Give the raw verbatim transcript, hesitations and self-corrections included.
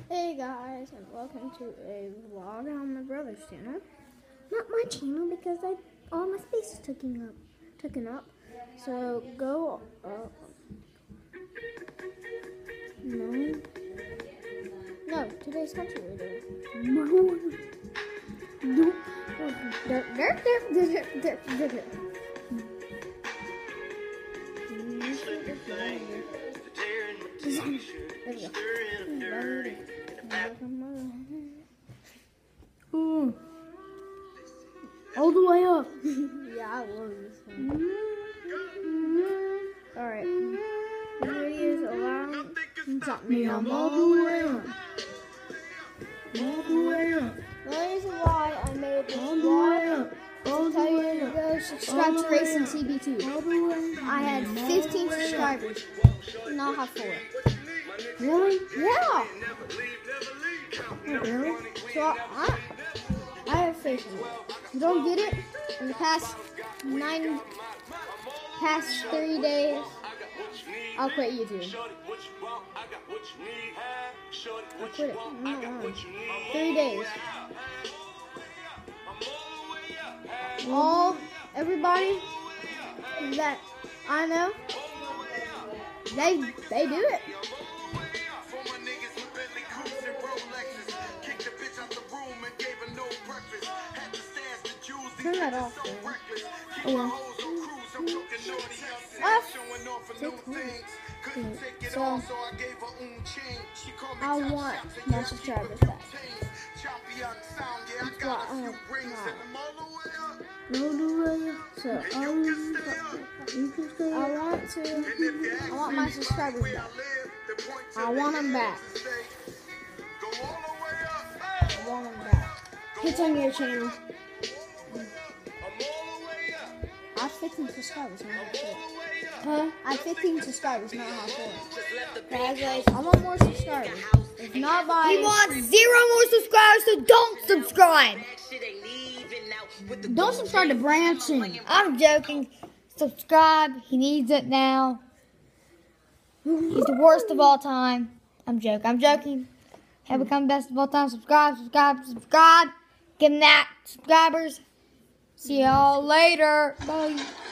Hey guys, and welcome to a vlog on my brother's channel. Not my channel because I all my space is taken up. Taken up. So go. Uh, no. No, today's country radio. No. No. There, there, there, there, there, there. Ooh. All the way up. Yeah, I love this one. Alright. Here he is around. Drop me I'm on all the way up. All the way up. The reason why I made this All the way vlog up. All to the tell you way to up. go subscribe All to the way Racing up. T B two. All the way up. I had fifteen subscribers. Now I have four. Really? Yeah! Really? So I, I have faith in you. You don't get it in the past nine, past thirty days. I'll quit YouTube. I'll quit it. No, no. Three days. All everybody that I know, they they do it. Turn that off, man. Oh, well. Off. So, I want my subscribers back. That's why I want All the way up. So, Um, you can stay I want to, I want my subscribers back. I want them back. I want them back. Hit on your channel. I have fifteen subscribers, now I have four. Huh? I have fifteen subscribers, now I have four. Guys, guys, I want more subscribers. If not by... He wants zero more subscribers, so don't subscribe. Don't subscribe to Branson. I'm joking. Subscribe. He needs it now. He's the worst of all time. I'm joking. I'm joking. Have become best of all time. Subscribe, subscribe, subscribe. Give him that, subscribers. See y'all later. Bye.